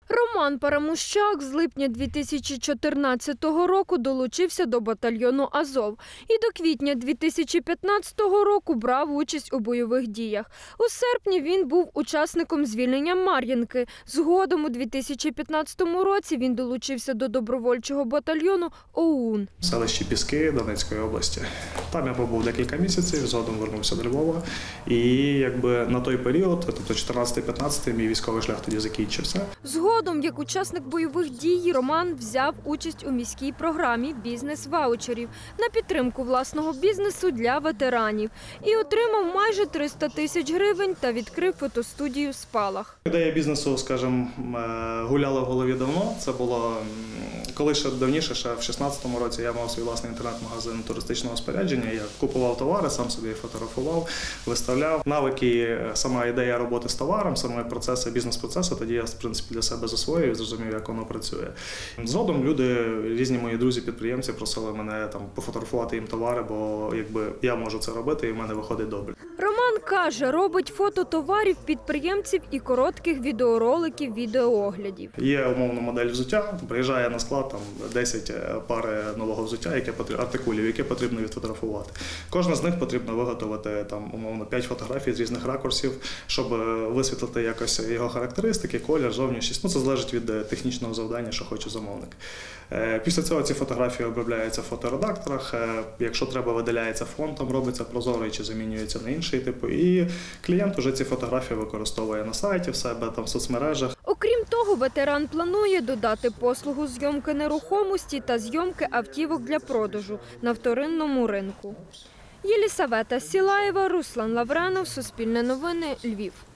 Роман Парамущак з липня 2014 року долучився до батальйону «Азов» і до квітня 2015 року брав участь у бойових діях. У серпні він був учасником звільнення Мар'їнки. Згодом у 2015 році він долучився до добровольчого батальйону ОУН. В селищі Піски Донецької області. Там я побув декілька місяців, згодом вернувся до Львова. І на той період, тобто 14-15, мій військовий шлях тоді закінчився. Згодом, як учасник бойових дій, Роман взяв участь у міській програмі «Бізнес-ваучерів» на підтримку власного бізнесу для ветеранів і отримав майже 300 тисяч гривень та відкрив фотостудію «Спалах». Ідея бізнесу, скажімо, гуляла в голові давно. Це було коли ще давніше, ще в 2016 році я мав свій власний інтернет-магазин туристичного спорядження. Я купував товари, сам собі фотографував, виставляв. Навики, сама ідея роботи з товаром, саме процеси, бізнес-процеси, тоді я, в принципі, для себе засвоїв і зрозумів, як воно працює. Згодом люди, різні мої друзі-підприємці просили мене пофотографувати їм товари, бо я можу це робити і в мене виходить добре. Роман каже, робить фото товарів підприємців і коротких відеороликів, відеооглядів. Є умовна модель взуття, приїжджає на склад, 10 пари нового взуття, артикулів, які потрібно відфотографувати. Кожна з них потрібно виготовити умовно 5 фотографій з різних ракурсів, щоб висвітлити якось його характеристики, колір, зовнішність. Це залежить від технічного завдання, що хоче замовник. Після цього ці фотографії обробляються в фоторедакторах. Якщо треба, видаляється фон, робиться прозорий чи замінюється на інший тип. І клієнт вже ці фотографії використовує на сайті, в себе, в соцмережах. Окрім того, ветеран планує додати послугу зйомки нерухомості та зйомки автівок для продажу на вторинному ринку. Єлісавета Сілаєва, Руслан Лавренов, Суспільне новини, Львів.